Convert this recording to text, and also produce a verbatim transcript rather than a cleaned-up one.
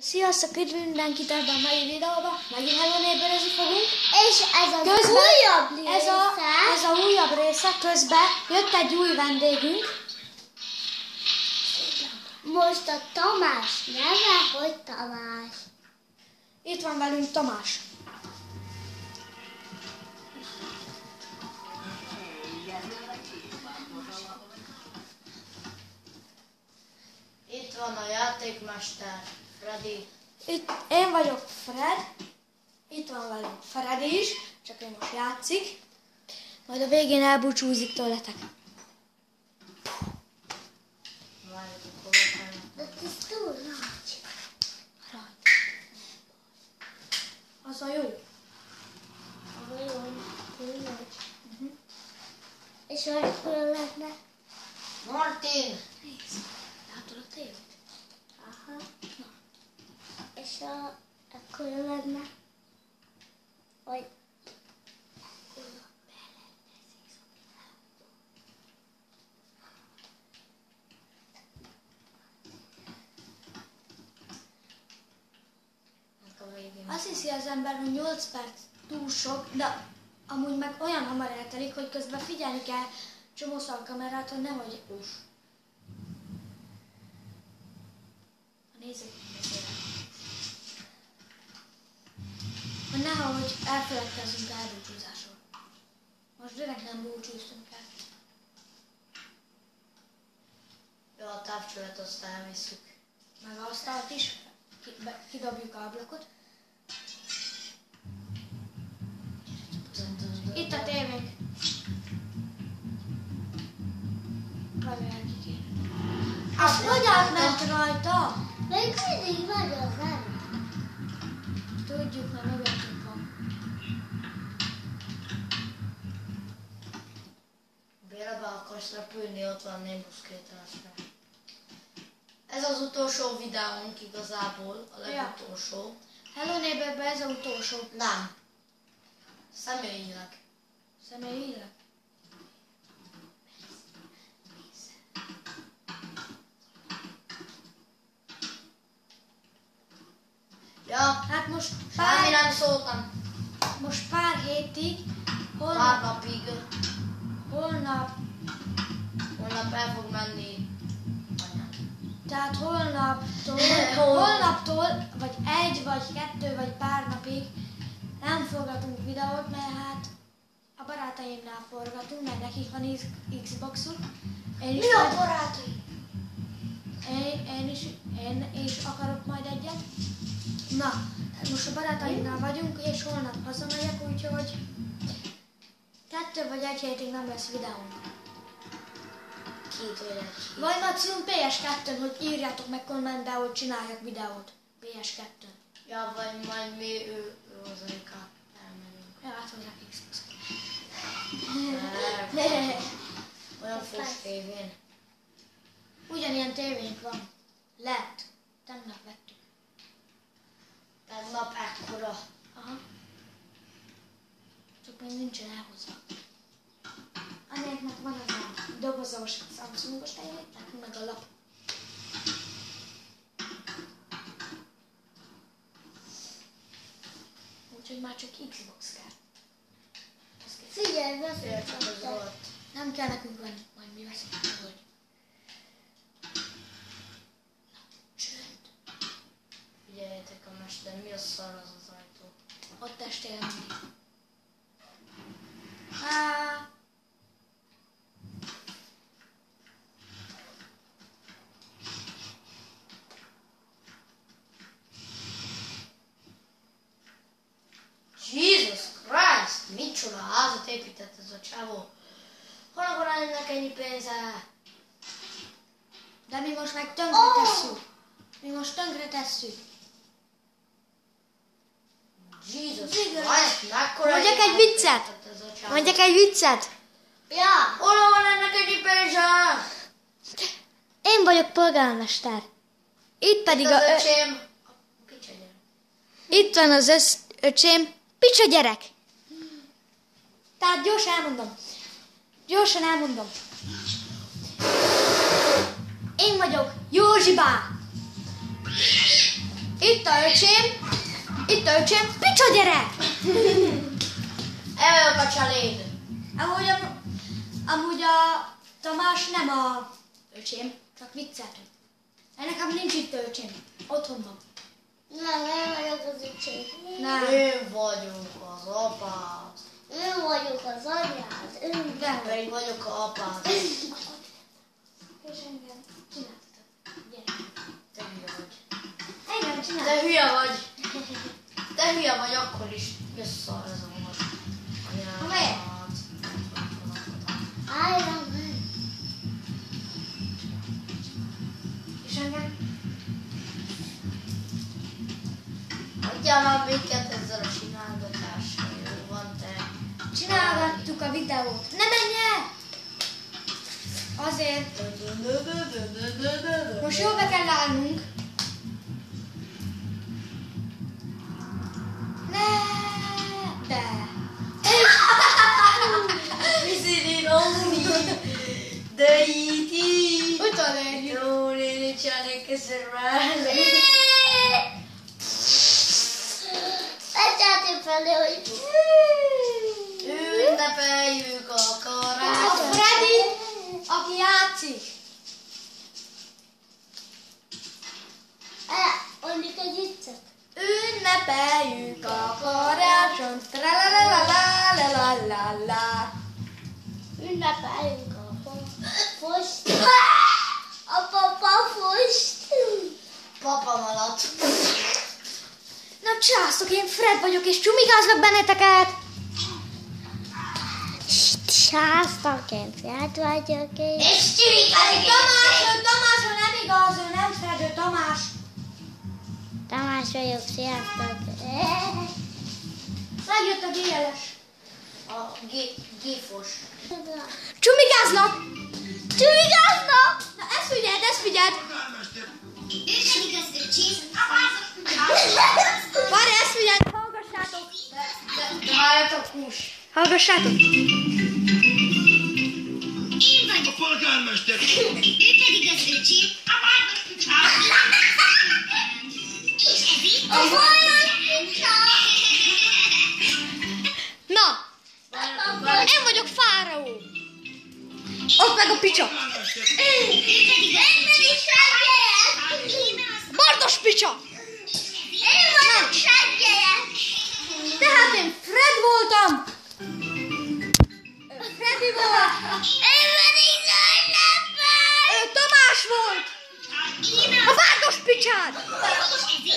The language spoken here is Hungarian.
Sziasztok, üdv mindenkit ebben a mai videóban. Megint Hello Neighbor-özni fogunk. És ez az közben, újabb része. Ez a, ez a újabb része. Közben jött egy új vendégünk. Most a Tamás neve, hogy Tamás. Itt van velünk Tamás. Itt van a játékmester, Freddy. Itt én vagyok Fred. Itt van velünk Freddy is, csak ő most játszik. Majd a végén elbúcsúzik tőletek. Várjatok, hova kell. De ez túl nagy. Az a jó. Az a jó, túl nagy. Uh-huh. És hogy hol lehetne? Martin! Nézd, látod a tévét? Aha. Na. És a, akkor lenne, hogy Azt hiszi az ember, hogy nyolc perc túl sok, de amúgy meg olyan hamar eltelik, hogy közben figyelni kell csomószor a kamerát, hogy nehogy ús. Nézzük, hogy nehogy elfeledkezzünk elbúcsúzásról. Most direkt nem búcsúztunk el. Ja, a távcsövet azt elvisszük. Meg a asztalt is, kidobjuk a ablakot. Itt a tévénk. Várjál, ki. Azt hogy átment rajta? még mindig vagy az nem. Tudjuk, mert mögöttünk van. Béla, be akarsz repülni, ott van Nimbus kétezres. Ez az utolsó videónk igazából, a legutolsó. Hello Neighborben ez az utolsó. Nem. Személyileg. Személyileg. Ja, Hát most semmi pár, nem szóltam. most pár hétig, Pár holnap, napig. holnap, Holnap el fog menni anyám. tehát holnaptól, holnaptól, vagy egy, vagy kettő, vagy pár napig nem forgatunk videót, mert hát a barátaimnál forgatunk, mert nekik van Xboxuk. Én is Mi a majd- barátai? Én, én, is, én is akarok majd egyet. Na, hát most a barátaimnál vagyunk, és holnap hazamegyek, úgyhogy kettő vagy egy hétig nem lesz videónk. Két vagy egy. Vagy maximum pé es kettőn, hogy írjátok meg kommentbe, hogy csináljak videót. pé es kettőn. Ja, vagy majd mi ő, ő az Erika elmenünk. Ja, áthozzák Xboxot. Ne. Olyan fos tévén. Ugyanilyen tévénk van. Lett. Tegnap vettük. Tegnap ekkora. Aha. Csak még nincsen elhozva. Anyáknak van az a dobozos Samsungos tévé, nekünk meg a lap. Úgyhogy már csak Xbox kell. Az kell. Figyelj, Fél csak az beszéltem. volt. Nem kell nekünk venni, majd mi veszünk meg, hogy... Csönd. Figyeljetek a mester, mi a szar az az ajtó? Ott estél mindig. Á. Jesus Christ! Micsoda házat épített ez a csávó? Honnan van ennek ennyi pénze? De mi most meg tönkre Oh! tesszük. Mi most tönkre tesszük. Jesus Igen. Christ! Mekkora Mondjak ennyi egy viccet? épített ez a csávó? Mondjak egy viccet. Ja, Honnan van ennek ennyi pénze? Én vagyok polgármester. Itt pedig Itt a... az Ö, öcsém. A picsa gyerek. itt van az össz, öcsém. Picsa gyerek. Tehát gyorsan elmondom. Gyorsan elmondom. Én vagyok Józsi bá. Itt Itt a öcsém. Itt a öcsém. Picsa gyerek! Elvök a csaléd. Amúgy a, amúgy a Tamás nem a öcsém, csak vicceltünk. Nekem nincs itt a öcsém. Otthon van. Nem, én vagyok az öcsém. Nem. Én vagyok az apád. Én vagyok az anyád. Én De. Én vagyok a apád. És engem csináltatok. Gyere. Te hülye vagy. Engem Te csináltatok. hülye vagy. Te hülye vagy akkor is. Vissza ez a magas. Ha miért? Álljon meg. És engem? Hagyjál már minket ezzel a csinálgatással, jó van te? Csinálgattuk a videót. Ne menj el! Azért. Most jól be kell állnunk. Ne! De. Viszi Róni, de iti. Utolérjük. Róni, nincsenek keszervál. Egyetem felé, hogy... Ünnepeljük a A karácsony. Freddy, aki játszik. Mondjuk egy viccet. Ünnepeljük a karácsonyt. Tralalalalalalala. Ünnepeljük a fost. A papa fost. Papa malatt. Na császtok, én Fred vagyok, és csumigázlak benneteket. Sásztaként Fred vagyok én. És csirikázik. Tamás, ő Tamás, ő nem igaz, ő nem Fred, ő Tamás. Tamás vagyok, sziasztok. Megjött a gé el es. A gifos. Csumigázlak! Csumigázlak! Na ezt figyeld, ezt figyeld! Várj, ezt figyeld, hallgassátok! De halljatok hús. Hallgassátok! Én vagyok a polgármester. Ő pedig az öcsém, a várdos picsát. És ez itt A várdos Na! Én vagyok Fáraó! Ott meg a picsa! polgármester. Ő pedig az öcsém. Bardos picsa! Én vagyok seggyerek. Tehát én Fred voltam! Ő Freddy volt! Én pedig nagy Ő Tamás volt! Én A Bardos picsát! az